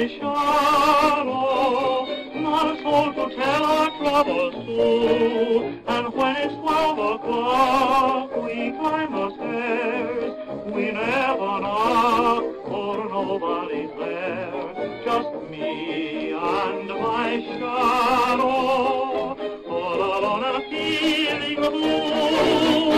shadow, not a soul to tell our troubles to. And when it's 12 o'clock, we climb the stairs. We never knock, for nobody's there. Just me and my shadow, all alone and feeling blue.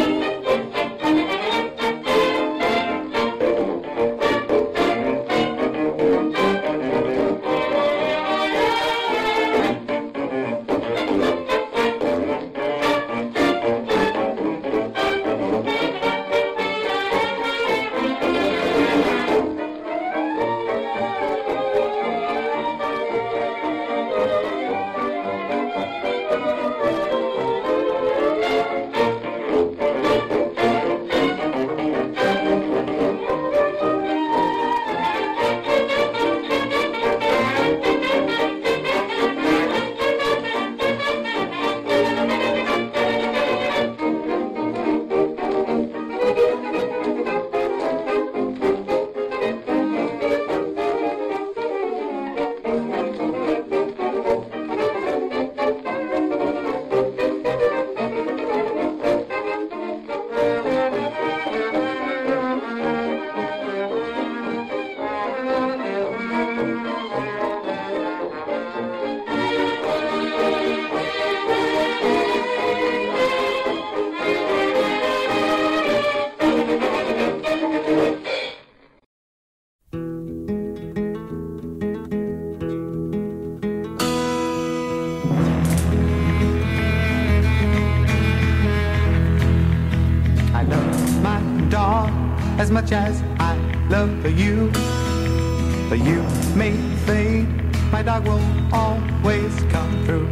As much as I love you, but you may fade, my dog will always come through.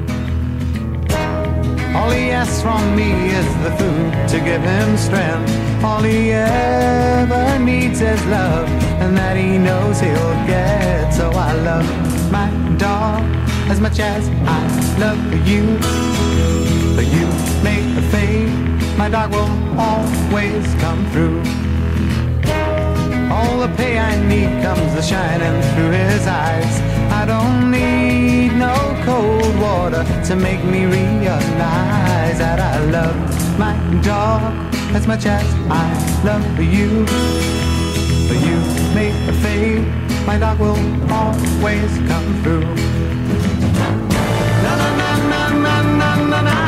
All he asks from me is the food to give him strength. All he ever needs is love, and that he knows he'll get. So I love my dog as much as I love you, but you may fade, my dog will always come through. All the pay I need comes shining through his eyes. I don't need no cold water to make me realize that I love my dog as much as I love you. But you may fade, my dog will always come through. Na na na na na na na na.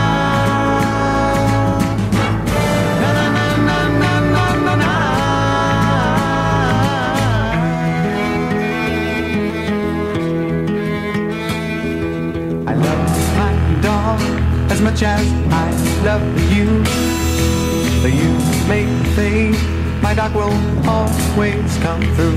As much as I love you, but you may fade, my dog will always come through.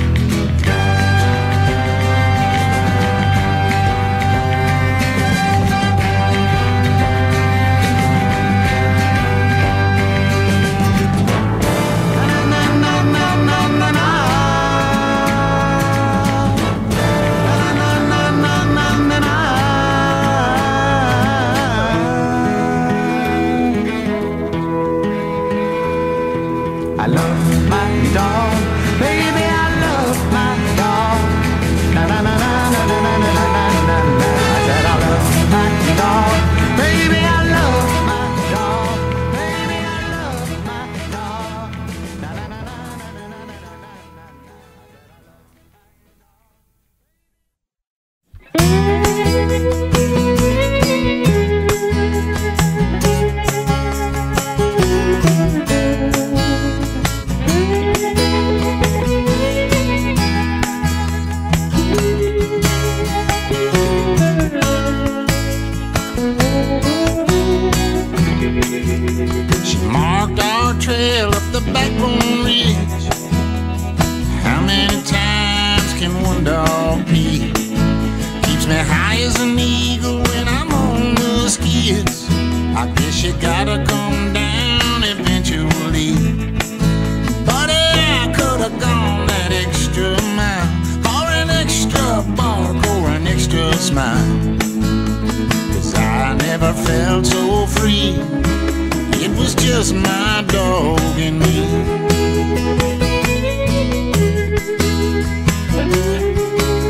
I love my dog, baby, I love my dog. Na na na na na na na na na na. I said I love my dog, baby, I love my dog, baby, I love my dog. Na na na na na na na She marked our trail up the backbone ridge. How many times can one dog pee? Keeps me high as an eagle when I'm on the skids. I guess you gotta come down eventually. But I could have gone that extra mile for an extra bark or an extra smile. 'Cause I never felt so free. It was just my dog and me.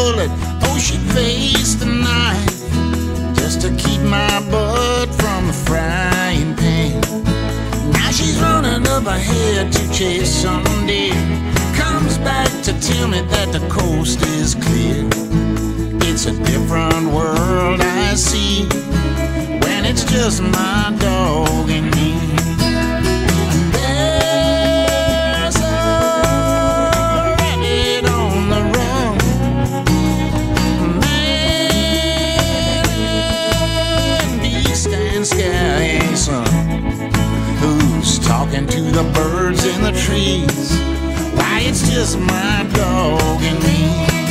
bullet. Oh, she'd face the knife just to keep my butt from the frying pan. Now she's running up ahead to chase some deer. Comes back to tell me that the coast is clear. It's a different world I see when it's just my dog and me. There's a rabbit on the run, man, beast and sky son, who's talking to the birds in the trees. Why, it's just my dog and me.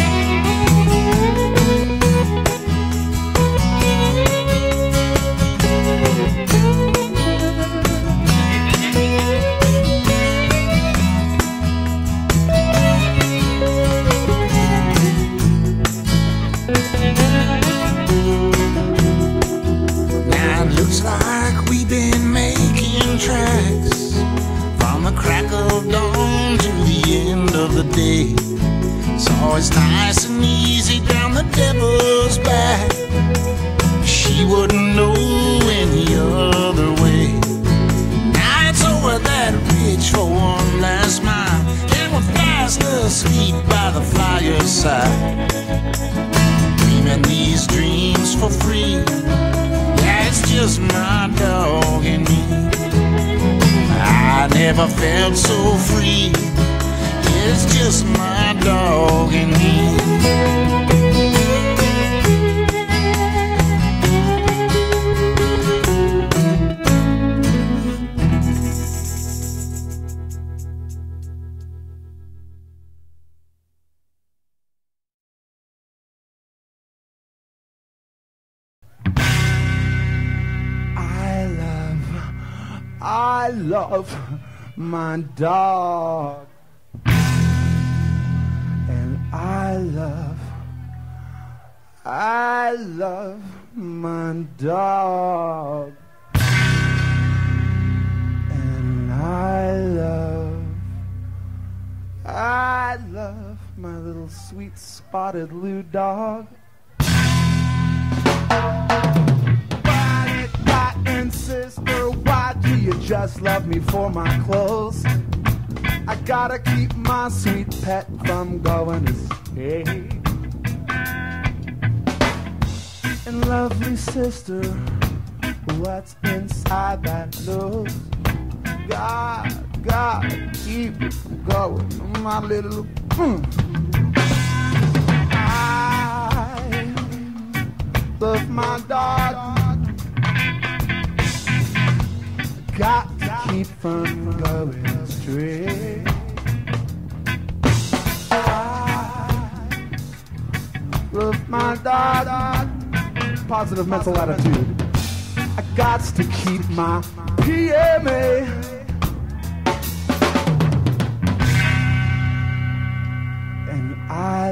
Now it looks like we've been making tracks from the crack of dawn to the end of the day. So it's nice and easy down the devil's back. She wouldn't know any other way. Now it's over that ridge for one last mile, and we're fast asleep by the fireside, dreaming these dreams for free. Yeah, it's just my dog and me. I never felt so free. It's just my dog and me. I love my dog, and I love my dog, and I love my little sweet spotted blue dog. And sister, why do you just love me for my clothes? I gotta keep my sweet pet from going astray. And lovely sister, what's inside that nose? God, keep it going, my little. I love my dog. Got to keep from going astray. I love my dog. Positive mental attitude. I got to keep my PMA. And I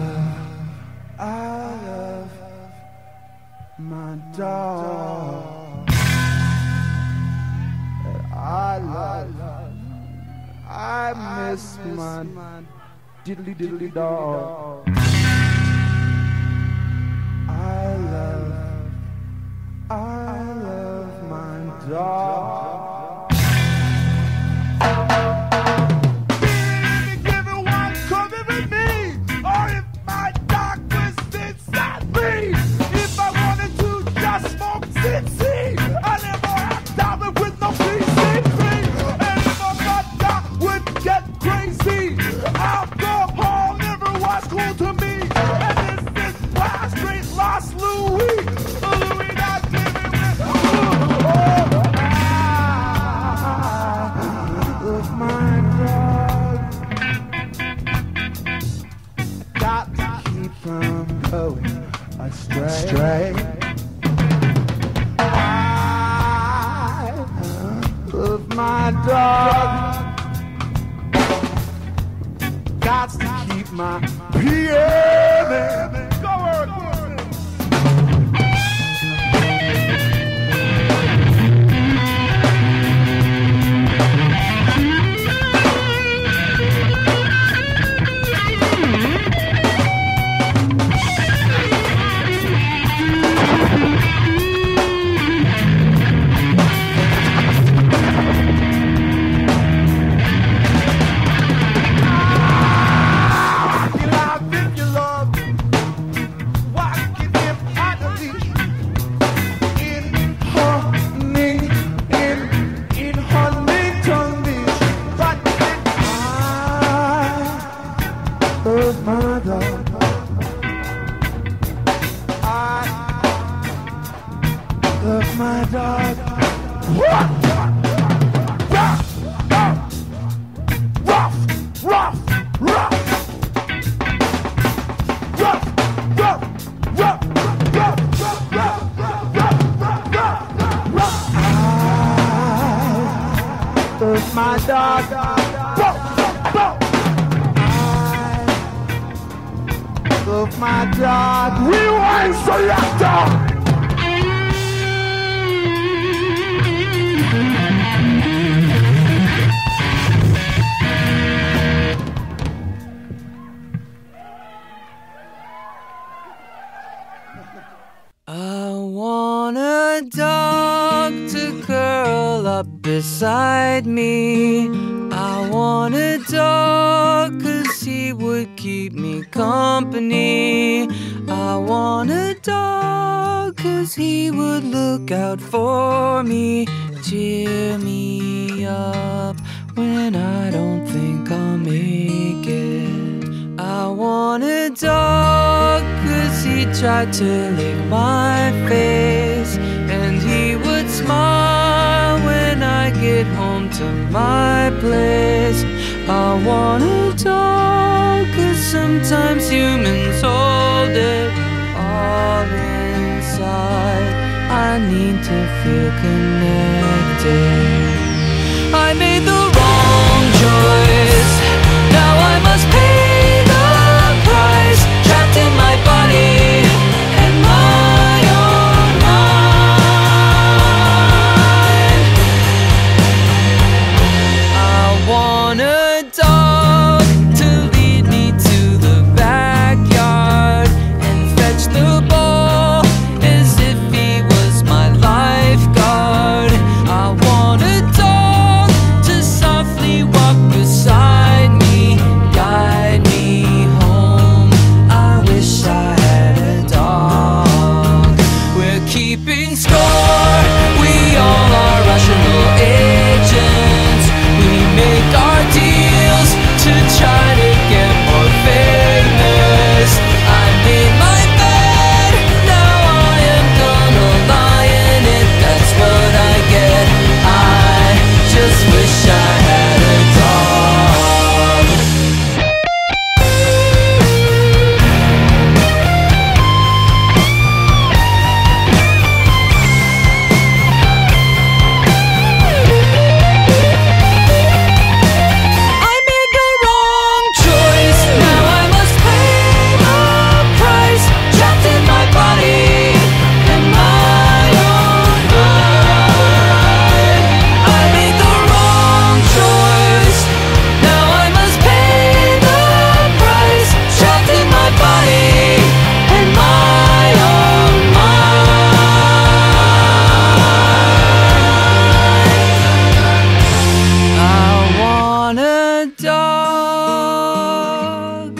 love my dog. I miss my diddly dog. I love my dog. Give everyone coming with me, or if my dog was inside me. If I wanted to just smoke CC, I never have time with no PCP. And if my dog would get crazy, alcohol never was cool to me. And this is why I straight lost Louis. Louis not giving me. Love my dog. Got to keep from going astray. I love my dog. Got to keep my PMA. Go on. Of my dog. Rewind selector. I want a dog to curl up beside me. I want a dog 'cause he would keep me company. I want a dog 'cause he would look out for me, cheer me up when I don't think I'll make it. I want a dog 'cause he tried to lick my face, and he would smile when I get home to my place. I want a dog 'cause sometimes humans hold it all inside. I need to feel connected. I made the wrong choice. Now I must pay the price. Trapped in my body and my own mind. I want a dog to lead me to the backyard and fetch the ball as if he was my lifeguard. I want a dog to softly walk beside me, guide me home. I wish I had a dog. We're keeping score, we all are rational agents. We make our deals to try to get more famous. I made my bed, now I am gonna lie in it. That's what I get. I just wish I had a dog. I made the wrong choice. Now I must pay the price. Trapped in my body and my own mind. I made the wrong choice. Now I must pay the price. Trapped in my body and my own mind. I want a dog.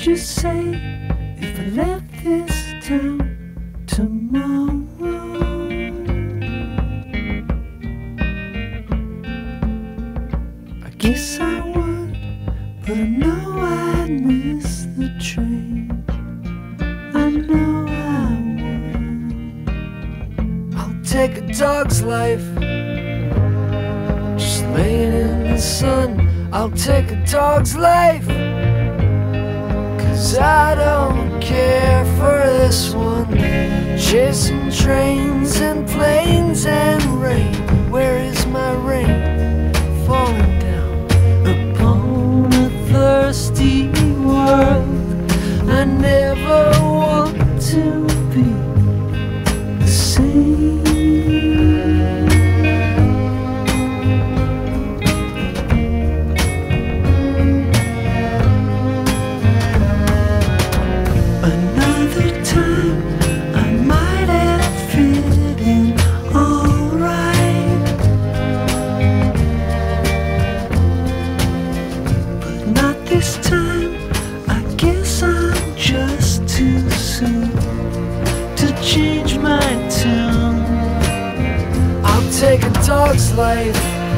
would you say if I left this town tomorrow? I guess I would, but I know I'd miss the train. I know I would. I'll take a dog's life, just laying in the sun. I'll take a dog's life, 'cause I don't care for this one. Chasing trains and planes and rain. Where is my rain? Falling down upon a thirsty world. I never want to be the same. Take a dog's life,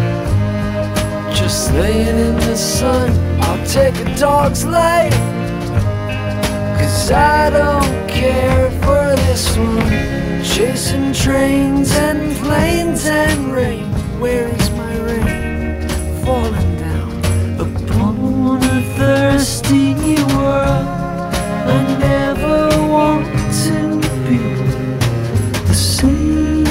just laying in the sun. I'll take a dog's life, 'cause I don't care for this one. Chasing trains and planes and rain. Where is my rain? Falling down upon a thirsty world. I never want to be the same.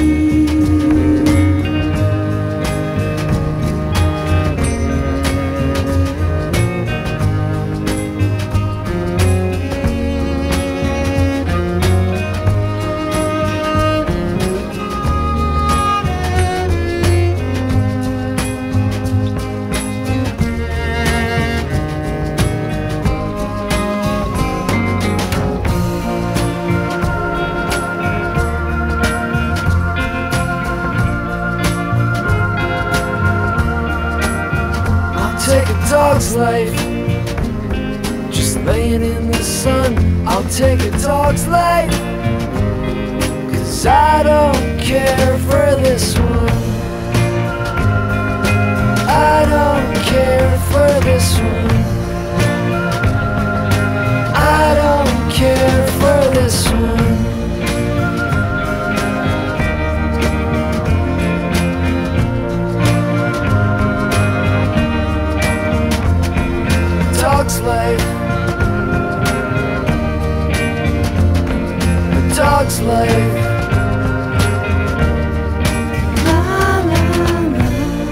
Dog's life, just laying in the sun. I'll take a dog's life, 'cause I don't care for this one. I don't care for this one. I don't care for this one. Dog's life, a dog's life. La, la, la.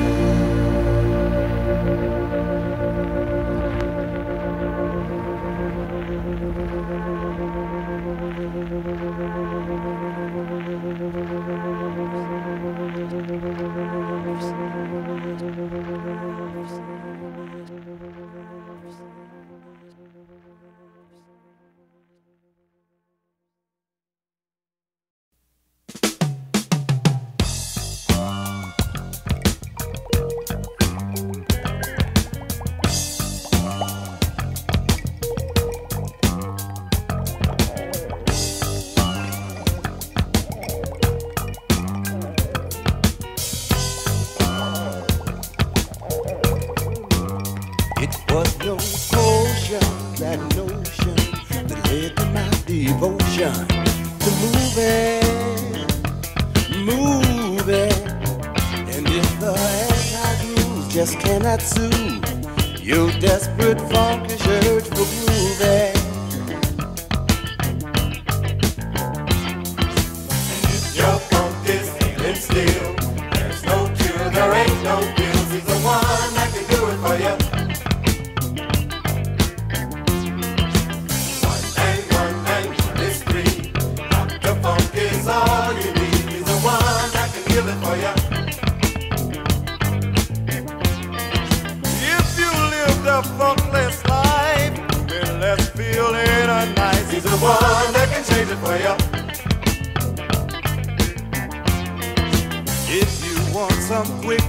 Just cannot soothe your desperate funkish urge for grooving. And if your funk is feeling still, there's no cure, there ain't no pills. He's the one that can do it for you. One and one is three. Dr. Funk is all you need. He's the one that can heal it for you. A funkless life, then let's feel it a nice. He's the one that can change it for you. If you want some quick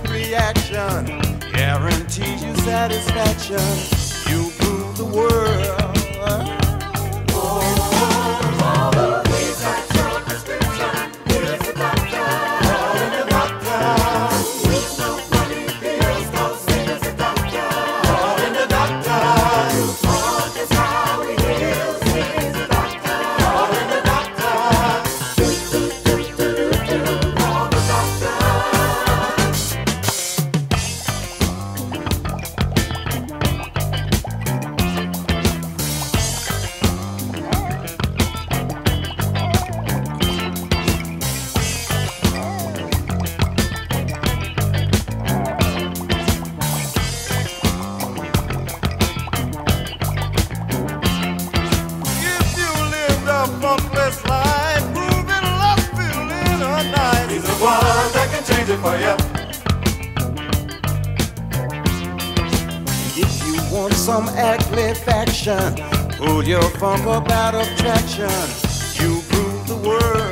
reaction, guarantees you satisfaction. You prove the world Some acclifaction, pull your funk up out of traction. You prove the world.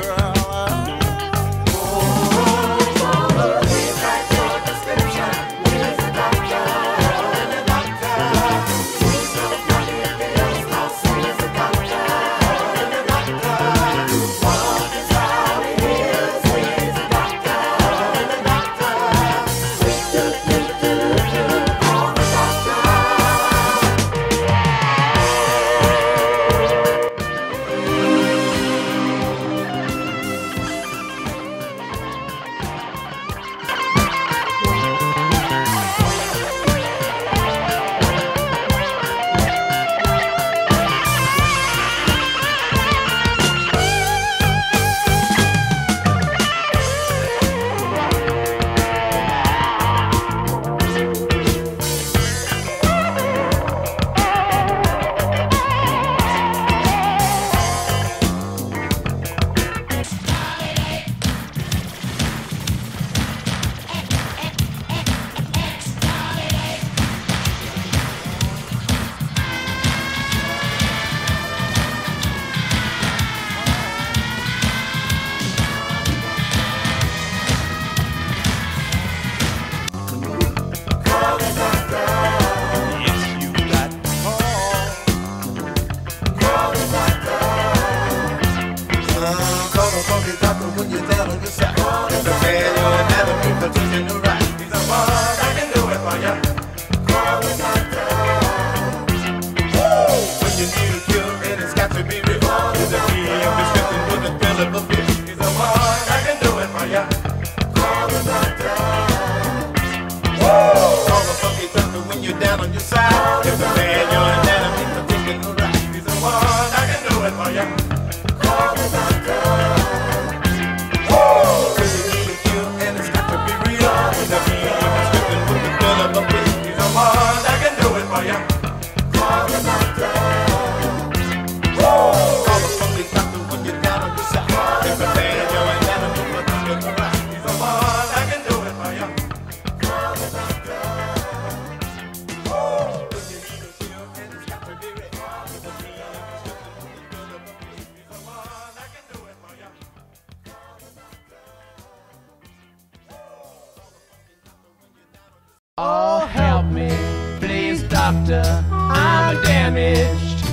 Oh, help me, please, doctor, I'm damaged.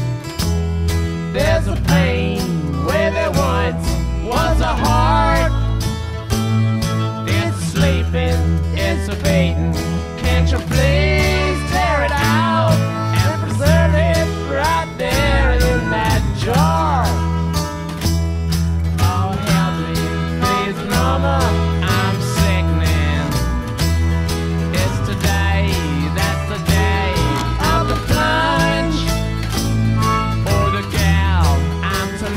There's a pain where there once was a heart. It's sleeping, it's fading. Can't you please tear it out and preserve it right there in that jar? Oh, help me, please, mama, I'm sickening. It's today, that's the day of the plunge. For the gal I'm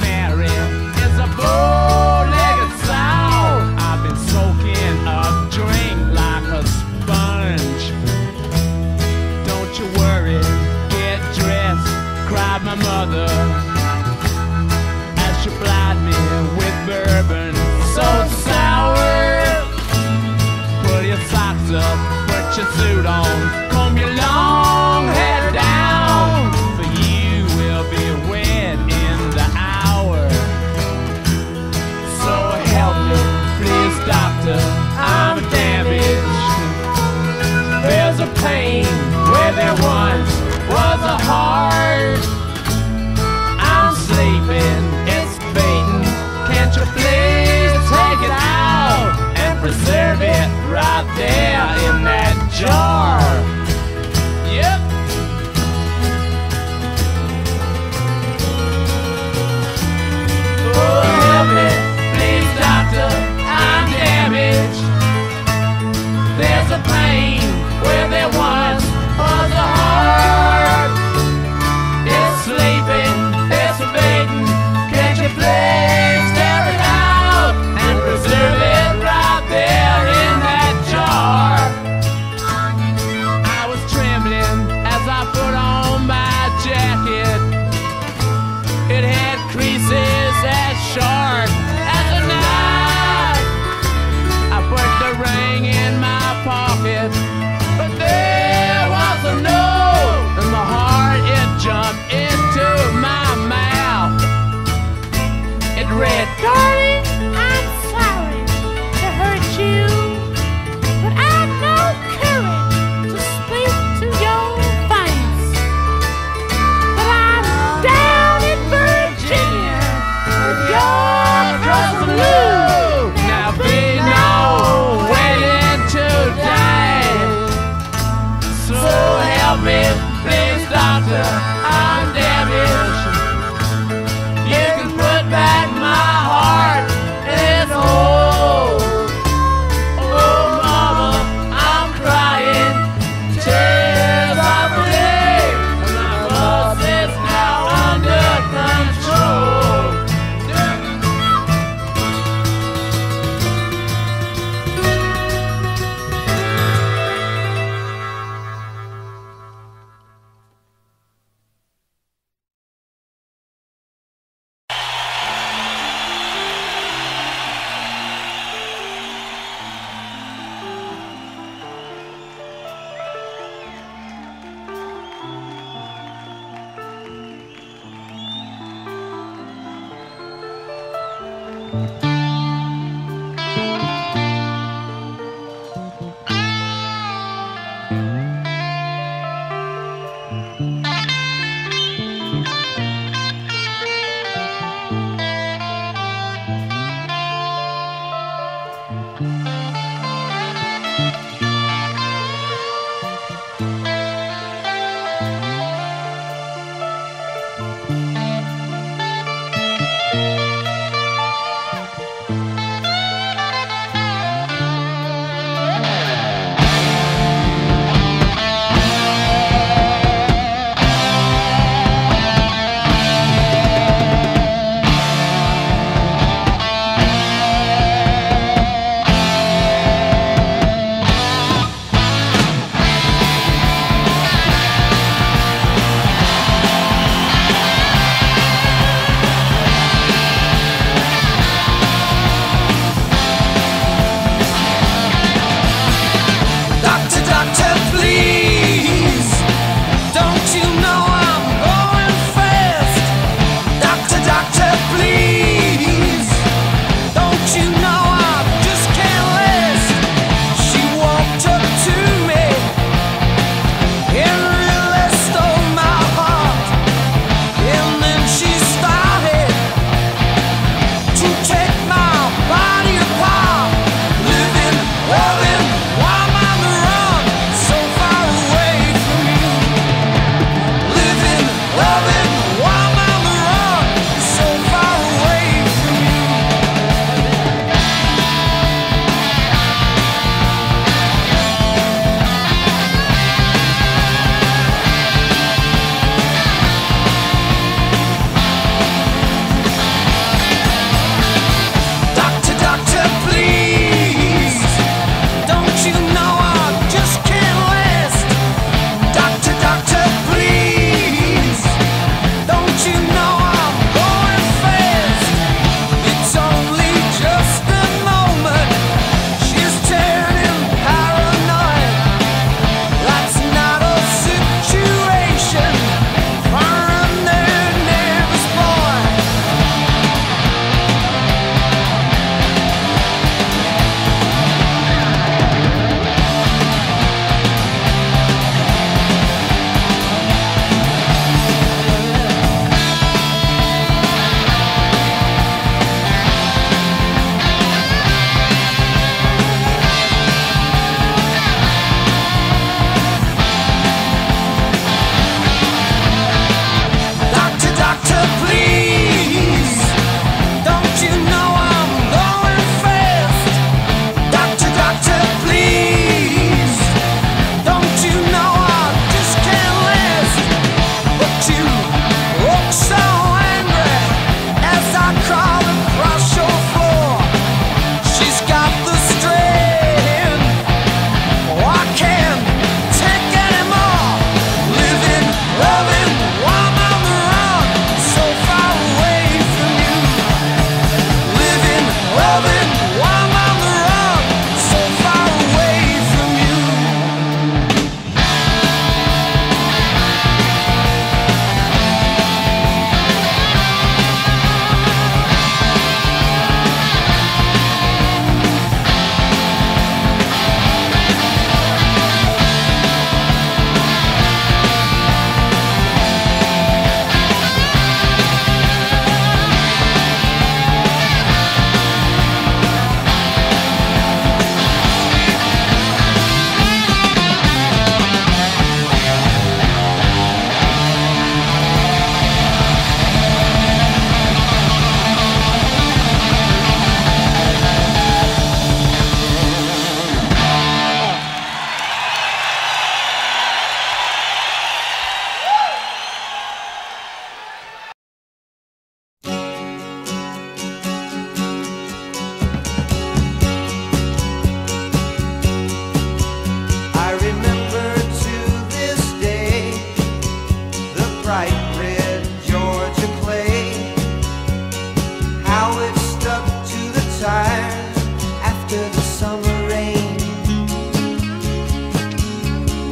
right there in that jar. Yep. Oh, help me, please, doctor, I'm damaged. There's a pain where there once was a heart. It's sleeping, it's fading. Can't you please tear it out and preserve it right there in that jar? I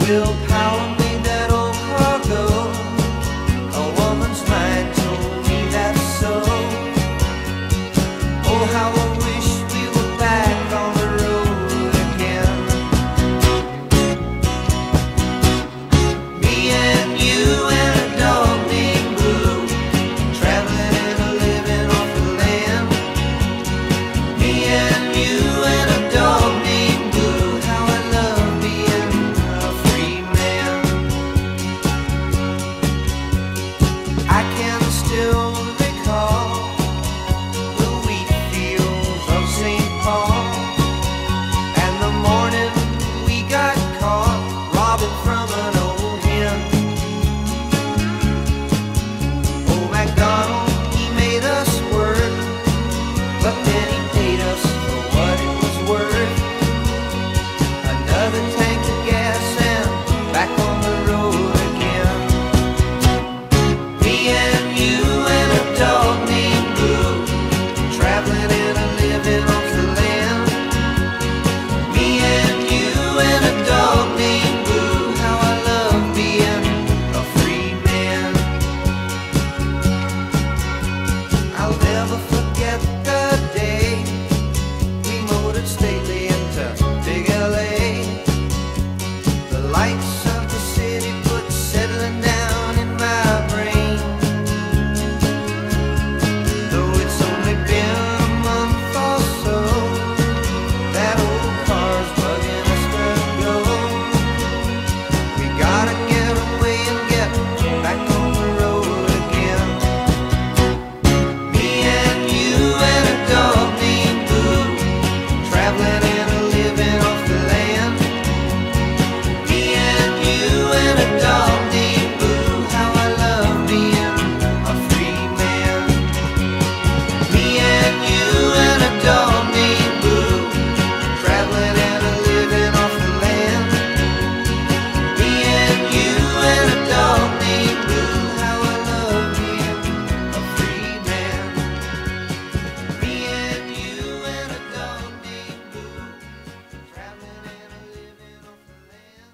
willpower made that old car go. A woman's mind told me that's so. Oh, how I wish we were back on the road again. Me and you and a dog named Blue, traveling and a living off the land. Me and you and a dog named Blue, how I love being a free man. I can still recall the wheat fields of St. Paul, and the morning we got caught robbing from an old hen. Oh, MacDonald, he made us work, but then he paid us for what it was worth. Another tank of gas and back on the road again. Me and you and a dog named Blue, traveling and a living off the land. Me and you and a dog named Blue, how I love being a free man. I'll never forget the day we motored stately into big LA. The lights of the city put settling down in my brain. Though it's only been a month or so, that old car's bugging us to go. We gotta get away and get back on the road again. Me and you and a dog named Blue, traveling and a living off the land. Me and you and a dog named Blue, how I love being a free man. Me and you and a dog named Blue, traveling and a living off the land. Me and you and a dog named Blue, how I love being a free man. Me and you and a dog named Blue, traveling and a living off the land.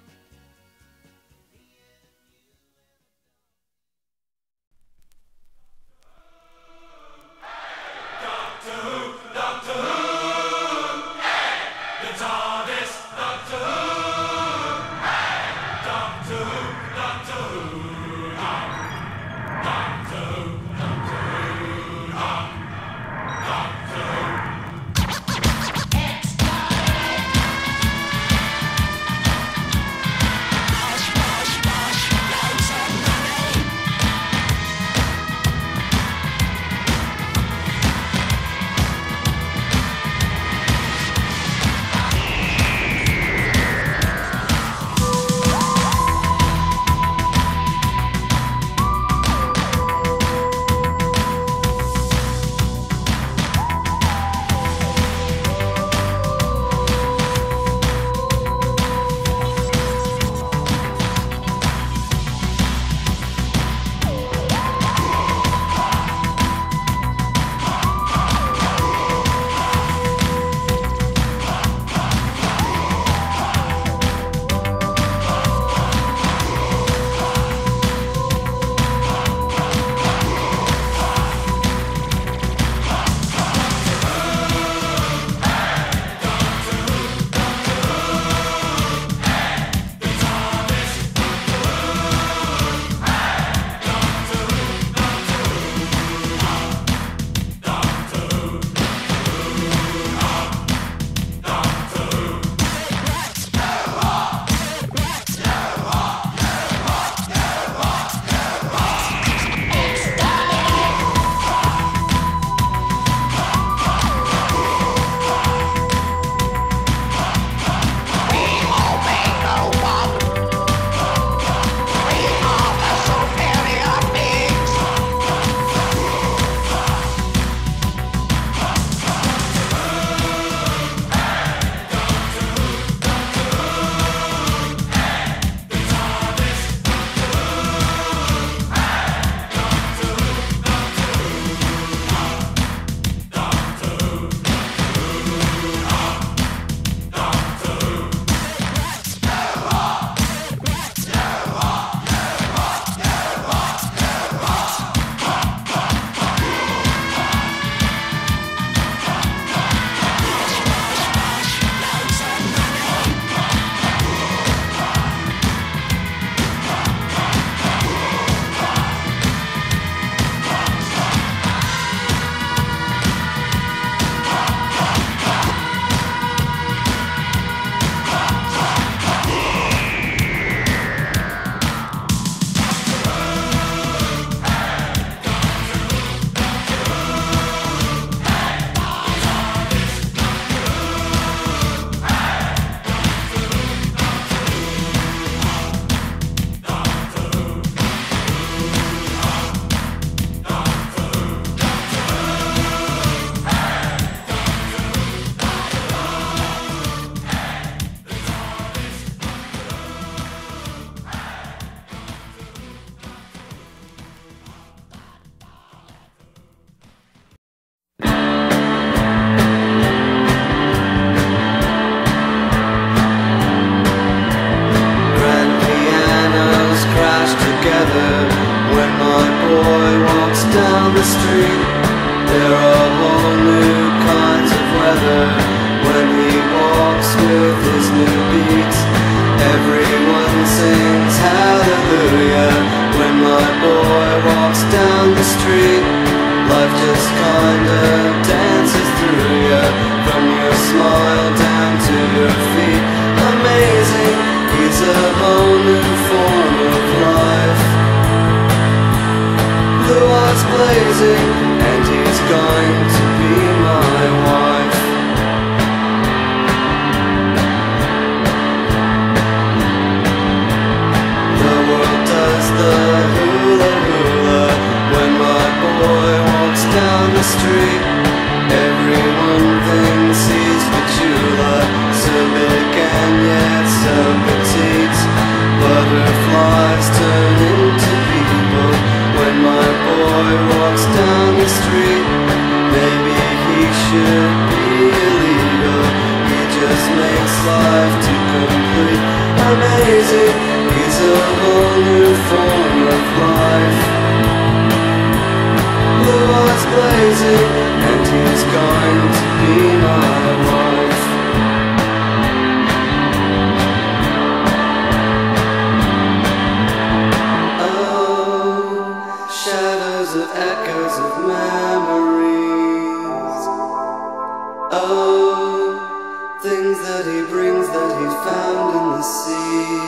he brings that he found in the sea.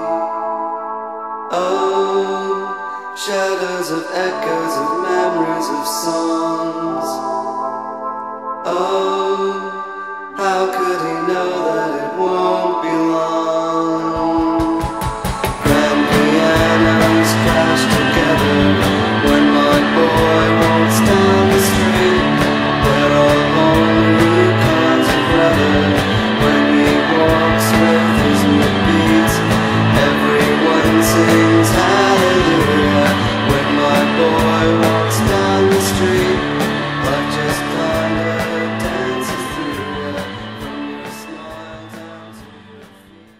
Oh, shadows of echoes of memories of songs. Oh, how could he know that it won't be long? Grand pianos crash together when my boy walks down the street. There are only cars of rubber when he walks with his new beats. Everyone sings hallelujah when my boy walks down the street. Life just kinda dances through you from your smile down to your feet.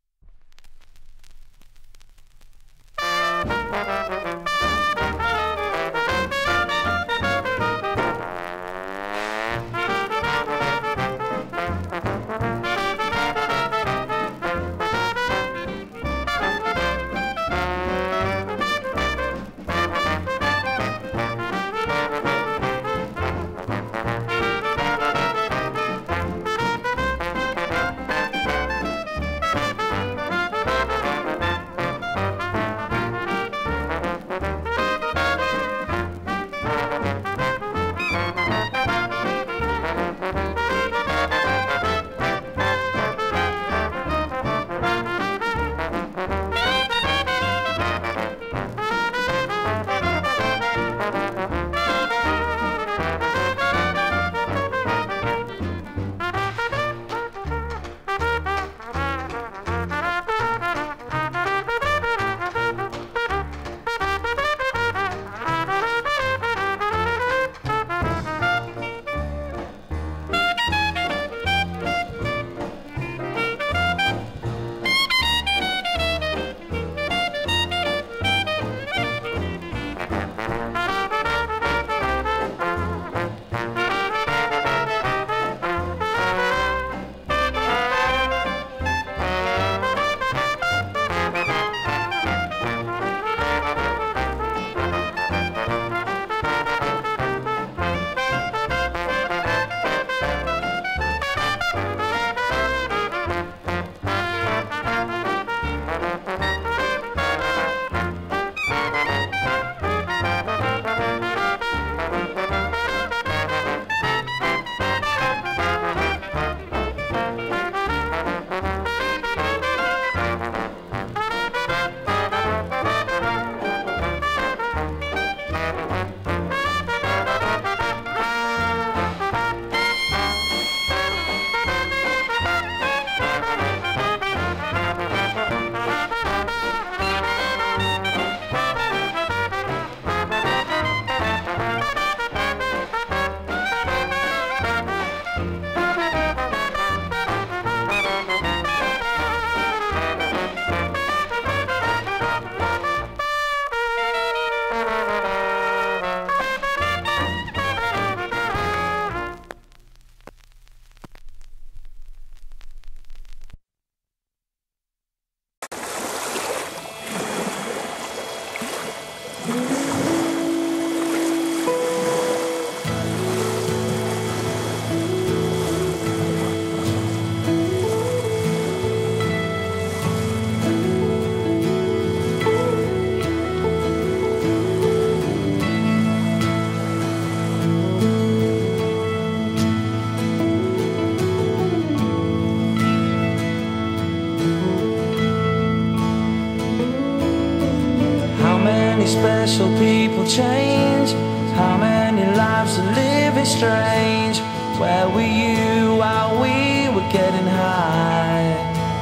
Special people change. How many lives are living strange? Where were you while we were getting high?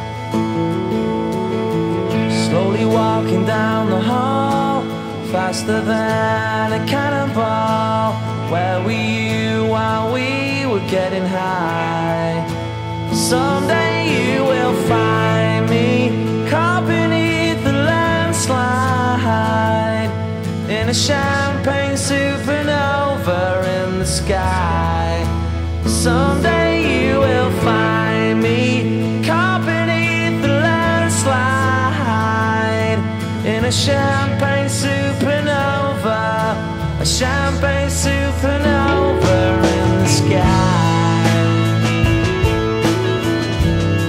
Slowly walking down the hall, faster than a cannonball. Where were you while we were getting high? Someday you will find me caught beneath the landslide, in a champagne supernova in the sky. Someday you will find me caught beneath the landslide, in a champagne supernova, a champagne supernova in the sky.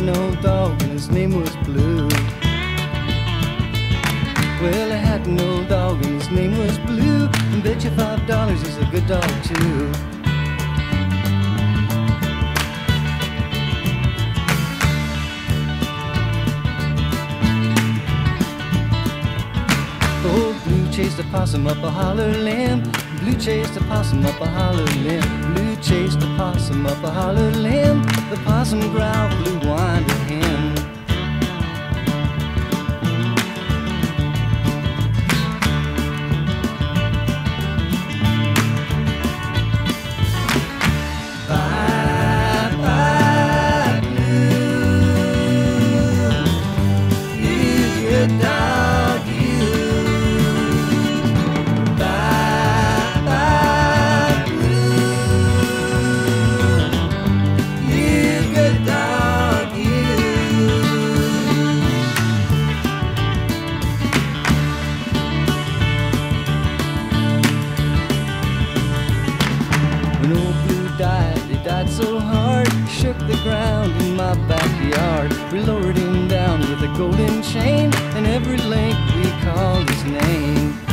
an old dog and his name was Blue. Well, I had an old dog and his name was Blue, and bet you $5 he's a good dog too. Old Blue chased a possum up a holler limb. Blue chased a possum up a holler limb. Blue chased a possum up a holler limb. The possum growled, Blue whined at him. Bye-bye, Blue, you good dog, you. Bye-bye, Blue, you good dog, you. When old Blue died, he died so hard, shook the ground in my backyard. We lowered him down with a golden chain, and every link we called his name.